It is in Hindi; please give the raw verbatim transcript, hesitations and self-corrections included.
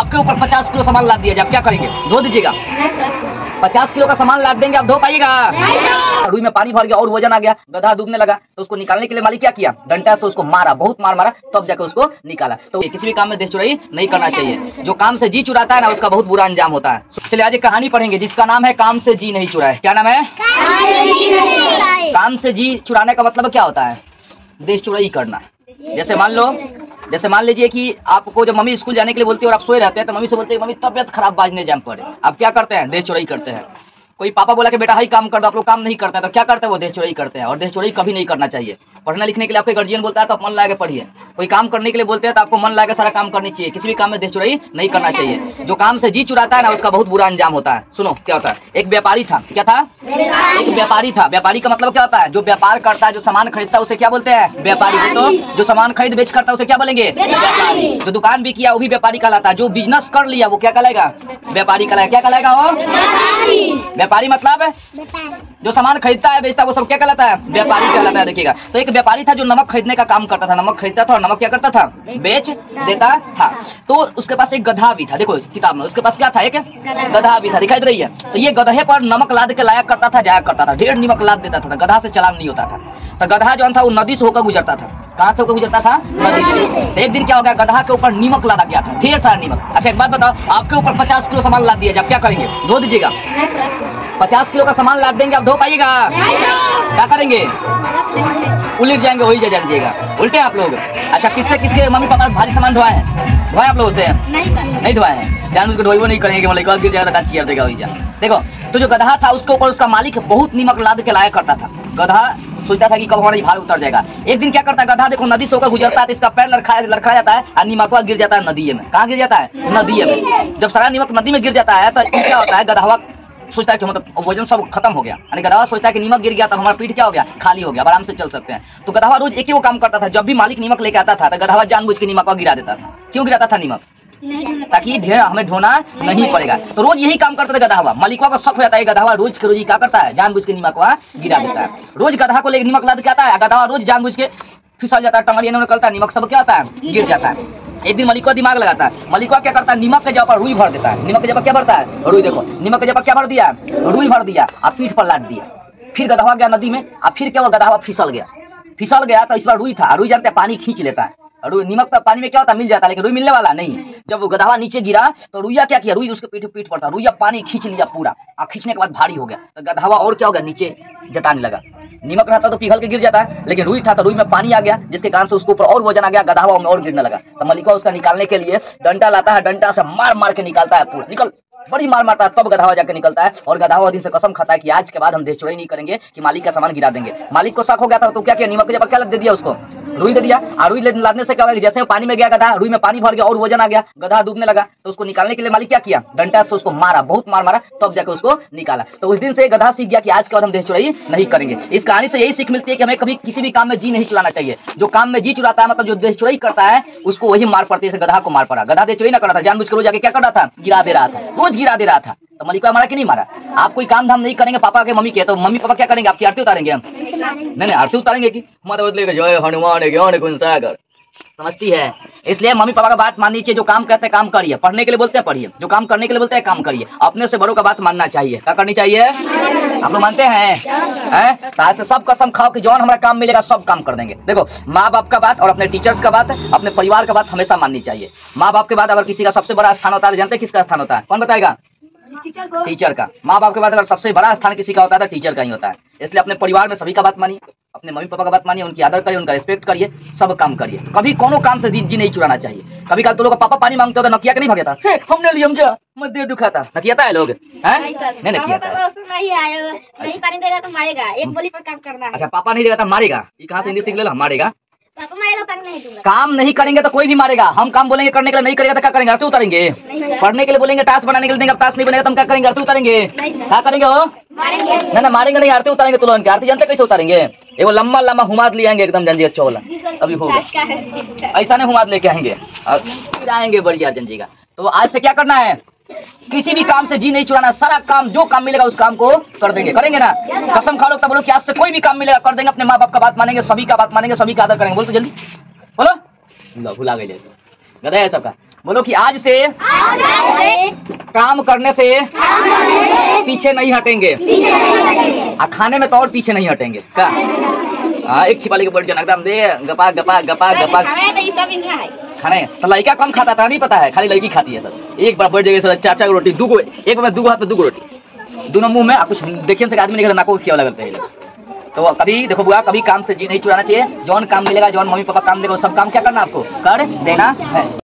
आपके ऊपर पचास किलो सामान लाद दिया जाए, आप क्या करेंगे? धो दीजिएगा। पचास किलो का सामान लाद देंगे, आप धो पाइएगा? रुई में पानी भर गया और वजन आ गया, गधा डूबने लगा, तो उसको निकालने के लिए मालिक क्या किया? डंडा से उसको मारा, बहुत मार मारा, तब जाकर उसको निकाला। तो किसी भी काम में देश चुराई नहीं करना चाहिए। जो काम से जी चुराता है ना, उसका बहुत बुरा अंजाम होता है। चलिए आज एक कहानी पढ़ेंगे जिसका नाम है काम से जी नहीं चुराए। क्या नाम है? काम से जी चुराने का मतलब क्या होता है? देश चुराई करना। जैसे मान लो जैसे मान लीजिए कि आपको जब मम्मी स्कूल जाने के लिए बोलती है और आप सोए रहते हैं, तो मम्मी से बोलते हैं मम्मी तबियत खराब, बाजने जाम पड़े, आप क्या करते हैं? देश चुराई करते हैं। कोई पापा बोला कि बेटा हाई काम कर दो, आप लोग काम नहीं करते हैं, तो क्या करते हैं? वो देश चुराई करते हैं। और देश चुराई कभी नहीं करना चाहिए। पढ़ने लिखने के लिए आपके गार्जियन बोलता है तो आप मन लगा के पढ़िए। कोई काम करने के लिए बोलते हैं तो आपको मन लगा के सारा काम करनी चाहिए। किसी भी काम में देश चुराई नहीं करना चाहिए। जो काम से जी चुराता है ना, उसका बहुत बुरा अंजाम होता है। सुनो क्या होता है। एक व्यापारी था। क्या था? एक व्यापारी था। व्यापारी का मतलब क्या होता है? जो व्यापार करता है, जो सामान खरीदता है, उसे क्या बोलते हैं? व्यापारी। तो जो सामान खरीद बेच करता है उसे क्या बोलेंगे? व्यापारी। जो दुकान भी किया वो भी व्यापारी कहलाता है। जो बिजनेस कर लिया वो क्या कहलाएगा? व्यापारी कहलाएगा। क्या कहलाएगा वो? व्यापारी मतलब जो सामान खरीदता है बेचता है वो सब क्या कहलाता है? व्यापारी कहलाता है। देखिएगा, तो एक व्यापारी था जो नमक खरीदने का काम करता था। नमक खरीदता था और नमक क्या करता था? बेच देता था। तो उसके पास एक गधा भी था। देखो इस किताब में उसके पास क्या था? एक गधा भी था, दिखाई दे रही है। तो ये गधे पर नमक लाद के लाया करता था, जाया करता था, ढेर नमक लाद देता था। गधा से चलान नहीं होता था। तो गधा जो था वो नदी से होकर गुजरता था। कहाँ से होकर गुजरता था? नदी से। तो एक दिन क्या हो गया, गधा के ऊपर नीमक लादा गया था, ढेर सारा नीमक। अच्छा एक बात बताओ, आपके ऊपर पचास किलो सामान लाद दिया जाए, आप क्या करेंगे? धो दीजिएगा। पचास किलो का सामान लाद देंगे, आप धो पाइएगा? क्या करेंगे? उलट जाएंगे, वही जा जाइएगा। उल्टे आप लोग। अच्छा किससे किसके मम्मी पापा भारी सामान धोए हैं? धोए आप लोगों से? नहीं धोए हैं। जान उसको धोइबो नहीं करेंगे, मतलब गिर जाएगा तो चीयर देगा वही जा। देखो तो जो गधा था उसके ऊपर उसका मालिक बहुत नीमक लाद के लाया करता था। गधा सोचता था कि कब हमारा भार उतर जाएगा। एक दिन क्या करता है गधा, देखो नदी से होकर गुजरता है तो इसका पैर लड़खा लड़खा जाता है और नीमकवा गिर जाता है नदी में। कहाँ गिर जाता है? नदी में। जब सारा नीमक नदी में गिर जाता है तो क्या होता है, गधावा सोचता है कि मतलब वजन सब खत्म हो गया। यानी गधावा सोचता है कि नीमक गिर गया तो हमारा पीठ क्या हो गया? खाली हो गया, आराम से चल सकते हैं। तो गधावा रोज एक ही वो काम करता था। जब भी मालिक नीमक लेके आता था तो गधावा जानबूझ के नीमक गिरा देता था। क्यों गिराता था नीमक? ताकि ढेर हमें ढोना नहीं पड़ेगा। तो रोज यही काम करता था गधावा। मालिकवा को शक हो जाता है, गधावा रोज के रोज क्या करता है? जानबूझ के नीमकवा गिरा देता है। रोज गधा को लेकर नीमक लाद के आता है, गधावा रोज जानबूझ के फिसल जाता है, टंगड़िया निकलता है, नीमक सब क्या होता है? गिर जाता है। एक दिन मलिकवा दिमाग लगाता है। मलिकवा क्या करता है? नीमक के जगह पर रुई भर देता है। नीमक के जगह क्या भरता है? रुई। देखो नीमक के जगह क्या भर दिया? रुई भर दिया और पीठ पर लाद दिया। फिर गधावा गया नदी में और फिर क्या हुआ? गधावा फिसल गया। फिसल गया तो इस बार रुई था। रुई जानते हैं पानी खींच लेता है। रुई नीमक तो पानी में क्या होता है? मिल जाता है, लेकिन रुई मिलने वाला नहीं। जब वो गधावा नीचे गिरा तो रुइया क्या किया? रुई उसके पीठ पीठ पर था। रुइया पानी खींच लिया पूरा, और खींचने के बाद भारी हो गया। तो गधावा और क्या हो गया? नीचे जताने लगा। नीमक रहता तो पिघल के गिर जाता है, लेकिन रुई था तो रुई में पानी आ गया, जिसके कारण से उसके ऊपर और वजन आ गया, गधावा में और गिरने लगा। तो मलिकवा उसका निकालने के लिए डंडा लाता है, डंडा से मार मार के निकालता है, पूरा निकल बड़ी मार मारता है, तब गधावा जाके निकलता है। और गधावा दिन से कसम खाता है कि आज के बाद हम देश चुराई नहीं करेंगे, कि मालिक का सामान गिरा देंगे। मालिक को शक हो गया था तो क्या किया? नीमक के जगह क्या दे दिया उसको? रुई दे दिया। और रुई लादने से क्या होगा? जैसे वो पानी में गया गधा, रुई में पानी भर गया और वजन आ गया, गधा डूबने लगा। तो उसको निकालने के लिए मालिक क्या किया? डंडा से उसको मारा, बहुत मार मारा, तब जाकर उसको निकाला। तो उस दिन से गधा सीख गया कि आज के बाद हम देश चुराई नहीं करेंगे। इस कहानी से यही सीख मिलती है कि हमें कभी किसी भी काम में जी नहीं चुराना चाहिए। जो काम में जी चुराता है, मतलब जो देश चुराई करता है, उसको वही मार पड़ती है। गधा को मार पड़ा। गधा देश चुराई ना कर रहा था, जानबूझ के रोज जाके क्या कर रहा था? गिरा दे रहा था, रोज गिरा दे रहा था। तो मलिकवा मारा कि नहीं मारा? आप कोई काम धाम नहीं करेंगे पापा के मम्मी के, तो मम्मी पापा क्या करेंगे? आपकी आरती उतारेंगे? हम नहीं नहीं आरती उतारेंगे कि मतलब जय हनुमान ज्ञान गुण सागर, समझती है? इसलिए मम्मी पापा का बात माननी चाहिए। जो काम करते हैं काम करिए, पढ़ने के लिए बोलते हैं पढ़िए, जो काम करने के लिए बोलते हैं काम करिए। अपने से बड़ों का बात मानना चाहिए। क्या करनी चाहिए? आप लोग मानते हैं? हैं? आज से सब कसम खाओ कि जौन हमारा काम मिलेगा सब काम कर देंगे। देखो माँ बाप का बात और अपने टीचर्स का बात, अपने परिवार का बात हमेशा माननी चाहिए। माँ बाप के बाद अगर किसी का सबसे बड़ा स्थान होता है, जानते हैं किसका स्थान होता है? कौन बताएगा? टीचर का। माँ बाप के बाद अगर सबसे बड़ा स्थान किसी का होता है तो टीचर का ही होता है। इसलिए अपने परिवार में सभी का बात मानिए, अपने मम्मी पापा का बात मानिए, उनकी आदर करिए, उनका रिस्पेक्ट करिए, सब काम करिए। कभी कोनो काम से जी नहीं चुराना चाहिए। कभी कल तो लोग पापा पानी मांगते हो तो नकिया के नहीं भागता, हमने लिया हमजा मत दे दुखाता, नकियाता है लोग हैं? नहीं नकियाता है। नहीं आया, नहीं पानी देगा तो मारेगा, एक बोली पर काम करना है। अच्छा पापा नहीं देगा तो मारेगा, ये कहाँ से हिंदी सीख ले? मारेगा। पापा मारेगा, पानी नहीं दूंगा। काम नहीं करेंगे तो कोई भी मारेगा। हम काम बोलेंगे करने के लिए, नहीं करेगा तो क्या करेंगे? आरती उतारेंगे। पढ़ने के लिए बोलेंगे, टास्क बनाने के लिए देंगे, टास्क नहीं बनेगा तो हम क्या करेंगे? आरती उतारेंगे। क्या करेंगे? हो ना ना मारेंगे नहीं, आरती उतारेंगे। तुरंत आरती जानते कैसे उतारेंगे? एगो लम्बा लम्बा हुमाद ले आएंगे, एकदम जंजीर चौला अभी होगा, ऐसा नहीं हुमाद लेके आएंगे और आएंगे बढ़िया जंजीगा। तो आज से क्या करना है? किसी भी काम से जी नहीं चुराना। सारा काम जो काम मिलेगा उस काम को कर देंगे, करेंगे ना? कसम खा लो तब बोलो कि आज से कोई भी काम मिलेगा कर देंगे। अपने माँ बाप का बात मानेंगे, सभी का बात मानेंगे, सभी का आदर करेंगे। बोल तो जल्दी बोलो, भुला गए गधा है सबका। बोलो कि आज से काम करने से पीछे नहीं हटेंगे, आ खाने में तो और पीछे नहीं हटेंगे का। हाँ एक छिपाली के बोल जो एकदम दे गपा गपा गपा गपा खाने तो लड़का कम खाता था नहीं पता है, खाली लड़की खाती है सर। एक बार बढ़ जाएगी सर चार चार रोटी दू एक बार दू हाथ में दू रोटी दोनों मुंह में कुछ देखिए से आदमी निकल नाको खिया लगते हैं। तो कभी देखो बुआ कभी काम से जी नहीं चुराना चाहिए। जौन काम मिलेगा जौन मम्मी पापा काम देगा सब काम क्या करना आपको कर देना है।